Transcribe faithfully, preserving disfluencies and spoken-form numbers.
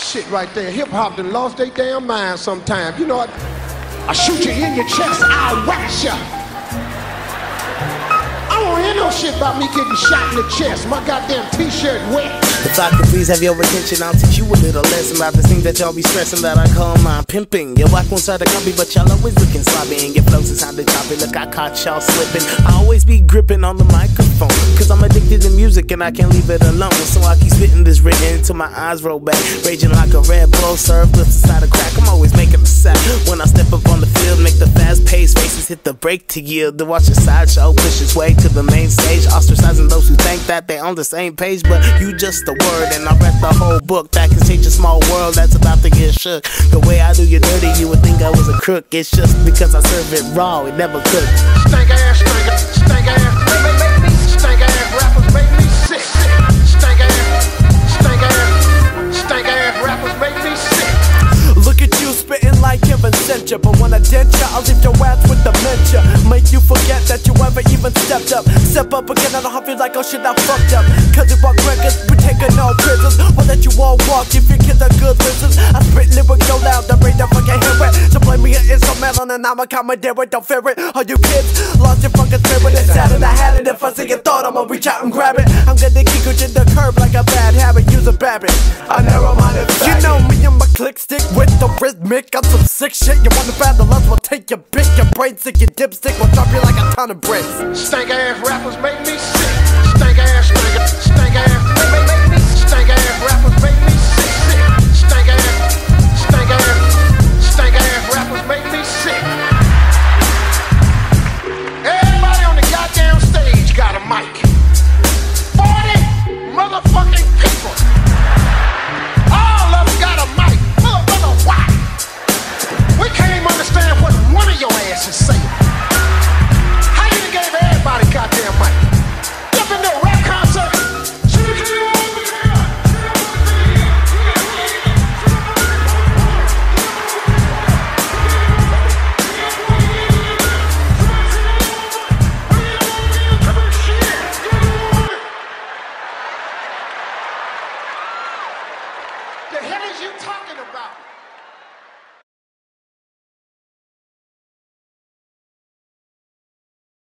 shit right there. Hip hop done lost their damn mind sometimes. You know what? I shoot you in your chest, I'll wax ya. I don't hear no shit about me getting shot in the chest. My goddamn t-shirt wet. If I could please have your attention, I'll teach you a little lesson about the things that y'all be stressing that I call my pimping. Your wife won't try to copy, but y'all always looking sloppy, and your flows is how they choppy. Look, I caught y'all slipping. I always be gripping on the microphone, cause I'm addicted to music and I can't leave it alone. So I keep spitting this written till my eyes roll back, raging like a Red Bull, served with inside a crack. I'm always making a sack when I step up on the field, make the fast-paced races hit the brake to yield. To watch the sideshow push its way to the main stage, ostracizing those who think that they on the same page, but you just a word, and I read the whole book that can change a small world that's about to get shook. The way I do you dirty, you would think I was a crook. It's just because I serve it raw, it never cooked. Stank ass, stank ass, stank ass, make, make me stank ass rappers make me sick. Stank ass, stank ass, stank ass rappers make me sick. Look at you spitting like Kevin Center, but when I dent ya, I'll leave your ass with dementia. Make you forget that you ever even stepped up. Step up again and I'll feel like, oh shit, I fucked up. Cause you walk records, we taking no prisoners. Or that you all walk if your kids are good listeners. I spit lyrics so loud, the brain never can hear it. So play me an instrumental and I'm a comedy, don't fear it. All you kids lost your fucking spirit, it's sad and I had it. If I see your thought, I'ma reach out and grab it. I'm gonna kick you to the curb like a bad habit, use a rabbit. I narrow minded. You know me and my click stick with the rhythmic. I'm some sick shit, you wanna battle us, we'll take your pick. Your brain sick, your dipstick will drop you like a ton of bricks. Stank ass rappers make me sick. Stank ass, stank ass, stank ass, make, make, make me. Stank ass rappers make me sick, sick. Stank ass, stank ass, stank ass rappers make me sick. Everybody on the goddamn stage got a mic. Forty motherfucking people. All of them got a mic. Motherfucker, why? We can't even understand what one of your asses say. How you done gave everybody goddamn mic? You ever been to a rap concert? The hell is you talking about?